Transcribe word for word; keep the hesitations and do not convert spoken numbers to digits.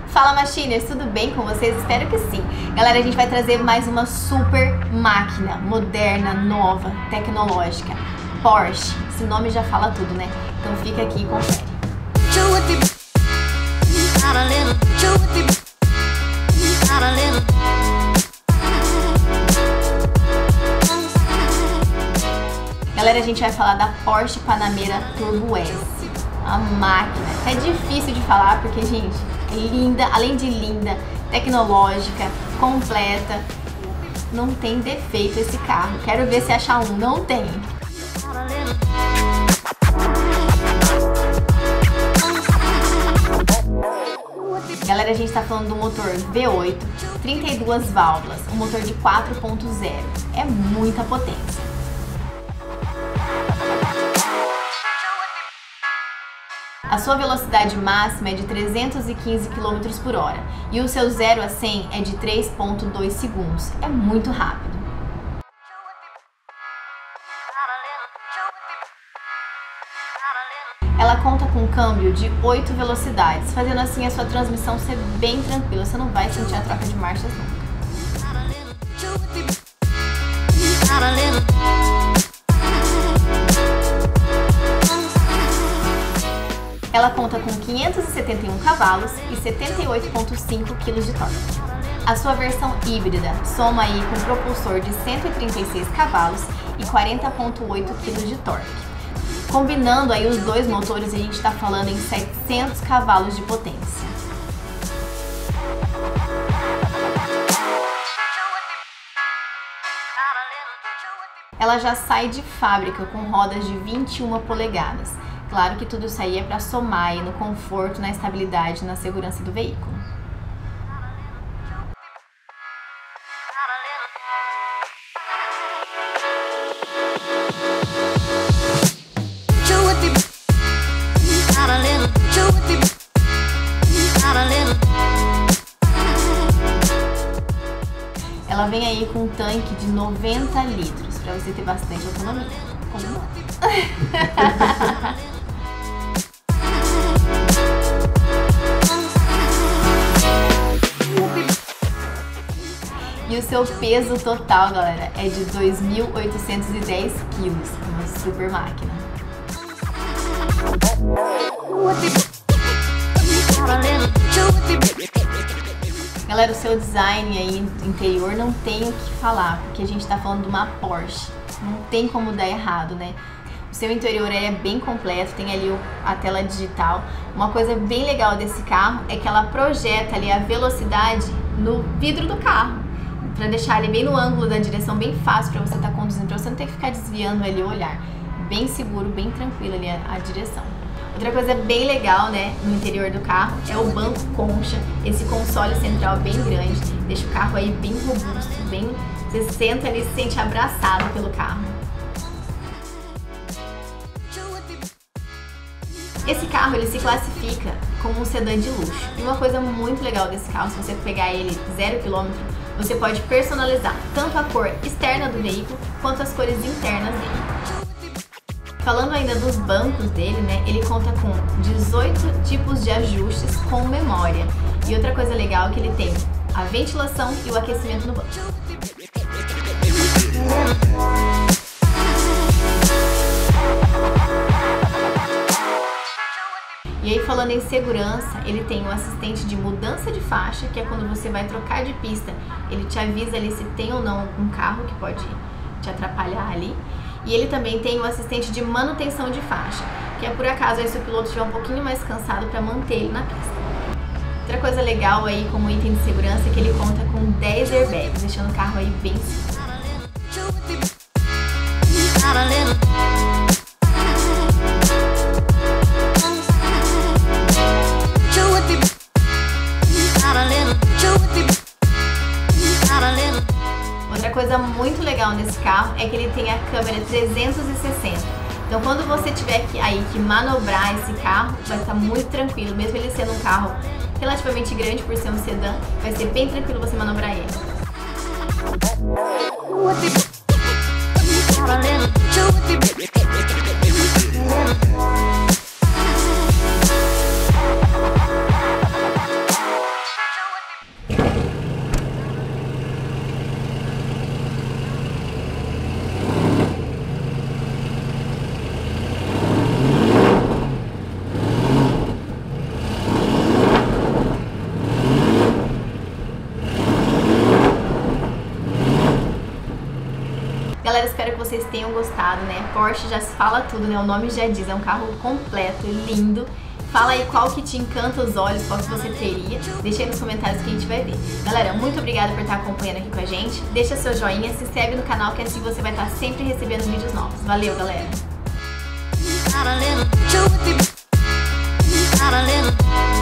Fala Machiners, tudo bem com vocês? Espero que sim. Galera, a gente vai trazer mais uma super máquina, moderna, nova, tecnológica. Porsche, esse nome já fala tudo, né? Então fica aqui e confere. Galera, a gente vai falar da Porsche Panamera Turbo S. A máquina é difícil de falar porque, gente, é linda, além de linda, tecnológica, completa. Não tem defeito esse carro. Quero ver se achar um. Não tem. Galera, a gente tá falando do motor V oito, trinta e duas válvulas, um motor de quatro ponto zero. É muita potência. A sua velocidade máxima é de trezentos e quinze quilômetros por hora e o seu zero a cem é de três ponto dois segundos. É muito rápido. Ela conta com um câmbio de oito velocidades, fazendo assim a sua transmissão ser bem tranquila. Você não vai sentir a troca de marchas nunca. Ela conta com quinhentos e setenta e um cavalos e setenta e oito vírgula cinco quilos de torque. A sua versão híbrida soma aí com propulsor de cento e trinta e seis cavalos e quarenta vírgula oito quilos de torque. Combinando aí os dois motores, a gente está falando em setecentos cavalos de potência. Ela já sai de fábrica com rodas de vinte e uma polegadas. Claro que tudo isso aí é para somar aí no conforto, na estabilidade, na segurança do veículo. Ela vem aí com um tanque de noventa litros, para você ter bastante autonomia. Como não? E o seu peso total, galera, é de dois mil oitocentos e dez quilos, uma super máquina. Galera, o seu design aí interior não tem o que falar, porque a gente tá falando de uma Porsche, não tem como dar errado, né? O seu interior é bem completo, tem ali a tela digital. Uma coisa bem legal desse carro é que ela projeta ali a velocidade no vidro do carro, para deixar ele bem no ângulo da direção, bem fácil para você estar conduzindo, para você não ter que ficar desviando ali o olhar. Bem seguro, bem tranquilo ali a, a direção. Outra coisa bem legal, né, no interior do carro é o banco concha, esse console central bem grande, deixa o carro aí bem robusto, bem, você senta ali e se sente abraçado pelo carro. Esse carro ele se classifica como um sedã de luxo. E uma coisa muito legal desse carro, se você pegar ele zero quilômetro, você pode personalizar tanto a cor externa do veículo quanto as cores internas dele. Falando ainda dos bancos dele, né, ele conta com dezoito tipos de ajustes com memória. E outra coisa legal é que ele tem a ventilação e o aquecimento no banco. E aí, falando em segurança, ele tem um assistente de mudança de faixa, que é quando você vai trocar de pista, ele te avisa ali se tem ou não um carro que pode te atrapalhar ali. E ele também tem o assistente de manutenção de faixa, que é por acaso aí se o piloto estiver um pouquinho mais cansado para manter ele na pista. Outra coisa legal aí como item de segurança é que ele conta com dez airbags, deixando o carro aí bem seguro. Outra coisa muito legal nesse carro é que ele tem a câmera trezentos e sessenta. Então quando você tiver que, aí, que manobrar esse carro, vai estar muito tranquilo. Mesmo ele sendo um carro relativamente grande por ser um sedã, vai ser bem tranquilo você manobrar ele. vocês tenham gostado, né? Porsche já se fala tudo, né? O nome já diz, é um carro completo, lindo. Fala aí qual que te encanta os olhos, qual que você teria. Deixa aí nos comentários que a gente vai ver. Galera, muito obrigada por estar acompanhando aqui com a gente. Deixa seu joinha, se inscreve no canal que assim você vai estar sempre recebendo vídeos novos. Valeu, galera!